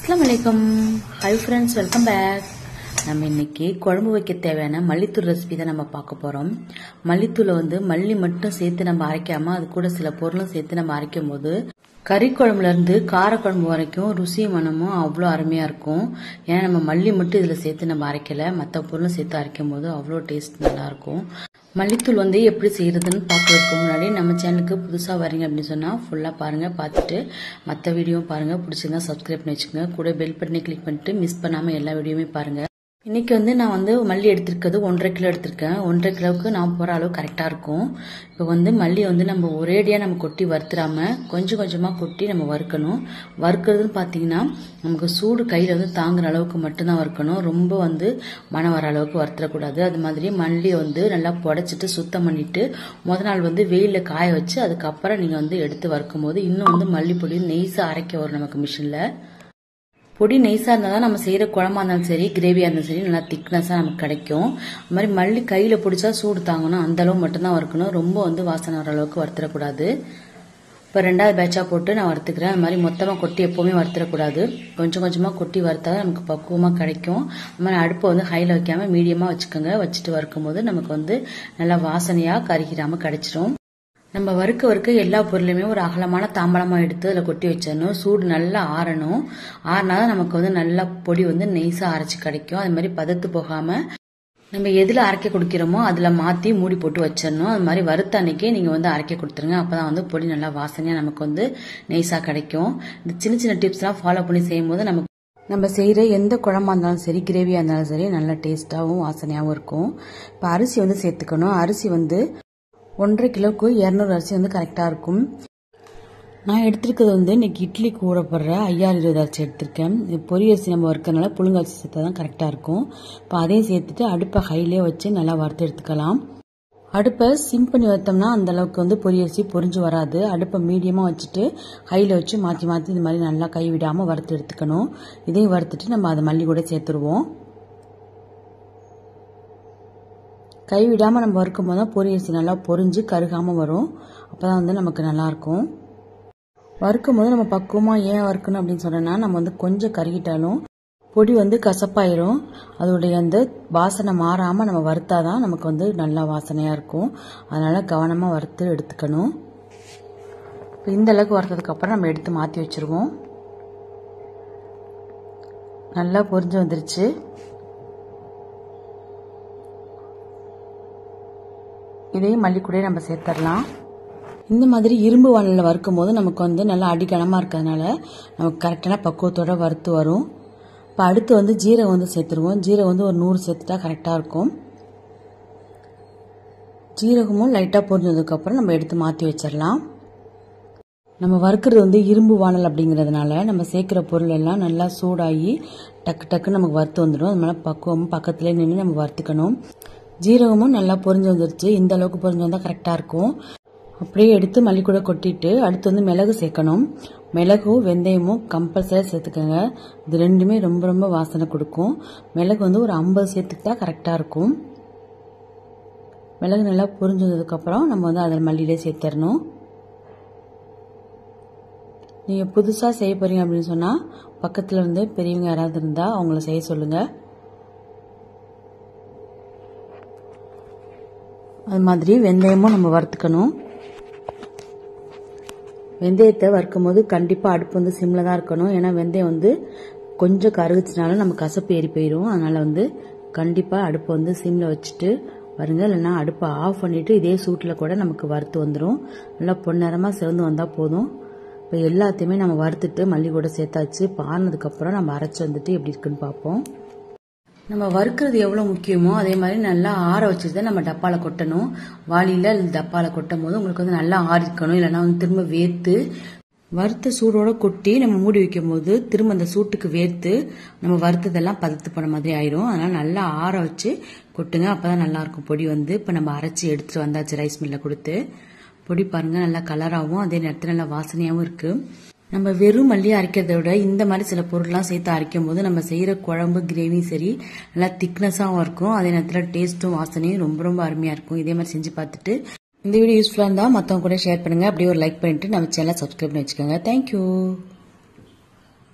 अस्सलाम वालेकुम hi friends welcome back நம்ம இன்னைக்கு குழம்பு வைக்க தேவையான மல்லித்தூள் ரெசிபி தான் நம்ம பார்க்க போறோம். மல்லித்தூளை மல்லி மட்டும் சேர்த்து நம்ம அரைக்காம அது கூட சில பொருளும் சேர்த்து நம்ம அரைக்கும் போது கறி குழம்புல இருந்து கார குழம்பு வரைக்கும் ருசியும் மனமும் அவ்வளோ அருமையா இருக்கும். ஏன்னா நம்ம மல்லி மட்டும் இதுல சேர்த்து நம்ம அரைக்கல, மற்ற பொருளும் சேர்த்து அரைக்கும் போது அவ்வளோ டேஸ்ட் நல்லா இருக்கும். மல்லித்தூள் எப்படி செய்யறதுன்னு பார்க்கறதுக்கு முன்னாடி நம்ம சேனலுக்கு புதுசா வரீங்க அப்படின்னு சொன்னா ஃபுல்லா பாருங்க, பார்த்துட்டு மற்ற வீடியோ பாருங்க, பிடிச்சிருந்தா சப்ஸ்கிரைப் பண்ணி வச்சுக்கோங்க, கூட பெல் பட்டனை கிளிக் பண்ணிட்டு மிஸ் பண்ணாம எல்லா வீடியோமே பாருங்க. இன்னைக்கு நான் மல்லி எடுத்திருக்கிறது 1.5 கிலோ எடுத்திருக்கேன். 1.5 கிலோவுக்கு நான் போற அளவு கரெக்டா இருக்கும். இப்போ மல்லி நம்ம ஒரேடியா நம்ம கொட்டி வறுத்துறாம கொஞ்சம் கொஞ்சமா கொட்டி நம்ம வறுக்கணும். வறுக்கிறதுன்னு பாத்தீங்கன்னா நமக்கு சூடு கையில தாங்குற அளவுக்கு மட்டும்தான் வறுக்கணும். ரொம்ப மனம் வர அளவுக்கு வறுத்துறக்கூடாது. அது மாதிரி மல்லி நல்லா புடைச்சிட்டு சுத்தம் பண்ணிட்டு முத நாள் வெயில காய வச்சு அதுக்கப்புறம் நீங்க எடுத்து வறுக்கும் போது இன்னும் மல்லிப்பொடி நெய்ஸா அரைக்க வரும். நமக்கு மிஷின்ல பொடி நெய்ஸா இருந்தாதான் நம்ம செய்யற குழம்பா இருந்தாலும் சரி, கிரேவியா இருந்தாலும் சரி, நல்லா திக்னஸா நமக்கு கிடைக்கும். அது மாதிரி மல்லி கையில பிடிச்சா சூடு தாங்கணும், அந்த அளவு மட்டும்தான் வறுக்கணும். ரொம்ப வாசனை வர அளவுக்கு வறுத்துறக்கூடாது. இப்ப 2வது பேட்சா போட்டு நான் வறுத்துக்கிறேன். அது மாதிரி மொத்தமா கொட்டி எப்பவுமே வறுத்துறக்கூடாது, கொஞ்சம் கொஞ்சமா கொட்டி வறுத்தாதான் நமக்கு பக்குவமா கிடைக்கும். அது மாதிரி அடுப்பை ஹைல வைக்காம மீடியமா வச்சுக்கோங்க. வச்சுட்டு வறுக்கும் போது நமக்கு நல்லா வாசனையா கருகிராம கிடைச்சிடும். நம்ம வறுக்க எல்லா பொருளையுமே ஒரு அகலமான தாம்பலமா எடுத்து அதில் கொட்டி வச்சிடணும். சூடு நல்லா ஆறணும். ஆறினாதான் நமக்கு நல்லா பொடி நெய்ஸா அரைச்சு கிடைக்கும். அது மாதிரி பதத்து போகாம நம்ம எதுல அரைக்க கொடுக்கிறோமோ அதுல மாத்தி மூடி போட்டு வச்சிடணும். அது மாதிரி வறுத்த அன்னைக்கே நீங்க அரைக்க கொடுத்துருங்க. அப்பதான் பொடி நல்லா வாசனையா நமக்கு நெய்ஸா கிடைக்கும். இந்த சின்ன சின்ன டிப்ஸ் எல்லாம் ஃபாலோ பண்ணி செய்யும் போது நம்ம செய்யற எந்த குழம்பா இருந்தாலும் சரி, கிரேவியா இருந்தாலும் சரி, நல்ல டேஸ்டாவும் வாசனையாவும் இருக்கும். இப்ப அரிசி சேர்த்துக்கணும். அரிசி 1.5 கிலோவுக்கு 200 அரிசி கரெக்டா இருக்கும். நான் எடுத்திருக்கிறது இன்னைக்கு இட்லி கூட போடுற 5020 அரிசி எடுத்திருக்கேன். பொரி அரிசி நம்ம வறுக்கிறதுனால புழுங்க அரிசி சேர்த்தாதான் கரெக்டா இருக்கும். இப்போ அதையும் சேர்த்துட்டு அடுப்பை ஹைலே வச்சு நல்லா வறுத்து எடுத்துக்கலாம். அடுப்பை சிம் பண்ணி வறுத்தோம்னா அந்த அளவுக்கு பொரி அரிசி பொரிஞ்சு வராது. அடுப்பை மீடியமா வச்சுட்டு ஹைல வச்சு மாத்தி மாத்தி இது மாதிரி நல்லா கைவிடாம வறுத்து எடுத்துக்கணும். இதையும் வறுத்துட்டு நம்ம அதை மல்லி கூட சேர்த்துருவோம். கைவிடாம நம்ம வறுக்கும் போது தான் பொரி அரிசி நல்லா பொரிஞ்சு கருகாம வரும். அப்பதான் நமக்கு நல்லா இருக்கும். வறுக்கும் போது நம்ம பக்குவமா ஏன் வறுக்கணும் அப்படின்னு சொன்னா, நம்ம கொஞ்சம் கருகிட்டாலும் பொடி கசப்பாயிரும். அதோடைய அந்த வாசனை மாறாம நம்ம வறுத்தாதான் நமக்கு நல்லா வாசனையா இருக்கும். அதனால கவனமா வறுத்து எடுத்துக்கணும். இந்த அளவுக்கு வறுத்ததுக்கு அப்புறம் நம்ம எடுத்து மாத்தி வச்சிருவோம். நல்லா பொரிஞ்சு வந்துருச்சு. இதையும் மல்லி கூட நம்ம சேர்த்துடலாம். இந்த மாதிரி இரும்பு வானல்ல வறுக்கும் போது நமக்கு நல்லா அடிக்கனமா இருக்கிறதுனால நமக்கு கரெக்டான பக்குவத்தோட வறுத்து வரும். இப்ப அடுத்து ஜீரகம் சேர்த்துருவோம். ஜீரகம் ஒரு 100 சேர்த்துட்டா கரெக்டா இருக்கும். ஜீரகமும் லைட்டா பொரிஞ்சதுக்கு அப்புறம் நம்ம எடுத்து மாத்தி வச்சிடலாம். நம்ம வறுக்கிறது இரும்பு வானல் அப்படிங்கறதுனால நம்ம சேர்க்கிற பொருள் எல்லாம் நல்லா சூடாகி டக்கு டக்கு நமக்கு வறுத்து வந்துடும். அதனால பக்குவமும் பக்கத்திலே நின்று நம்ம வறுத்துக்கணும். ஜீரகமும் நல்லா பொரிஞ்சு வந்துருச்சு. இந்த அளவுக்கு பொரிஞ்சு வந்தா கரெக்டா இருக்கும். அப்படியே எடுத்து மல்லி கூட கொட்டிட்டு அடுத்து மிளகு சேர்க்கணும். மிளகும் வெந்தயமும் கம்பல்சரி சேர்த்துக்கோங்க. இது ரெண்டுமே ரொம்ப வாசனை கொடுக்கும். மிளகு ஒரு 50 சேர்த்துக்கிட்டா கரெக்டா இருக்கும். மிளகு நல்லா பொரிஞ்சதுக்கு அப்புறம் நம்ம அதில் மல்லியிலே சேர்த்துடணும். நீங்க புதுசா செய்ய போறீங்க அப்படின்னு சொன்னா பக்கத்துல பெரியவங்க யாராவது இருந்தா அவங்கள செய்ய சொல்லுங்க. அது மாதிரி வெந்தயமும் நம்ம வறுத்துக்கணும். வெந்தயத்தை வறுக்கும் போது கண்டிப்பா அடுப்பு சிம்ல தான் இருக்கணும். ஏன்னா வெந்தயம் கொஞ்சம் கருகுச்சுனாலும் நம்ம கசப்பு ஏறி போயிடும். அதனால கண்டிப்பா அடுப்பை சிம்ல வச்சுட்டு வருங்க. இல்லைன்னா அடுப்பை ஆஃப் பண்ணிட்டு இதே சூட்டுல கூட நமக்கு வறுத்து வந்துடும். நல்லா பொன்னிறமா சிவந்து வந்தா போதும். இப்ப எல்லாத்தையுமே நம்ம வறுத்துட்டு மல்லி கூட சேர்த்தாச்சு. பானதுக்கு அப்புறம் நம்ம அரைச்சு எப்படி இருக்குன்னு பார்ப்போம். நம்ம வறுக்கிறது எவ்வளவு முக்கியமோ அதே மாதிரி நல்லா ஆற வச்சுட்டு நம்ம டப்பால கொட்டணும். வாளியில டப்பால கொட்டும் போது உங்களுக்கு நல்லா ஆறிக்கணும். இல்லைன்னா திரும்ப வேர்த்து வறுத்த சூடோட கொட்டி நம்ம மூடி வைக்கும் போது திரும்ப அந்த சூட்டுக்கு வேர்த்து நம்ம வறுத்ததெல்லாம் பதத்து போன மாதிரி ஆயிரும். அதனால நல்லா ஆற வச்சு கொட்டுங்க. அப்பதான் நல்லா இருக்கும் பொடி. இப்ப நம்ம அரைச்சி எடுத்துட்டு வந்தாச்சு ரைஸ் மில்ல கொடுத்து. பொடி பாருங்க நல்லா கலராகவும் அதே நேரத்தில் நல்லா வாசனையாகவும் இருக்கு. நம்ம வெறும் மல்லி அரைக்கிறத விட இந்த மாதிரி சில பொருள்லாம் சேர்த்து அரைக்கும் போது நம்ம செய்யற குழம்பு கிரேவி சரி நல்லா திக்னஸாவும் இருக்கும். அதே நேரத்தில் டேஸ்டும் வாசனையும் ரொம்ப அருமையா இருக்கும். இதே மாதிரி செஞ்சு பார்த்துட்டு இந்த வீடியோ யூஸ்ஃபுல்லா இருந்தா மத்தவங்க கூட ஷேர் பண்ணுங்க. அப்படியே ஒரு லைக் பண்ணிட்டு நம்ம சேனலை சப்ஸ்கிரைப் பண்ணி வச்சுக்கோங்க. தேங்க்யூ.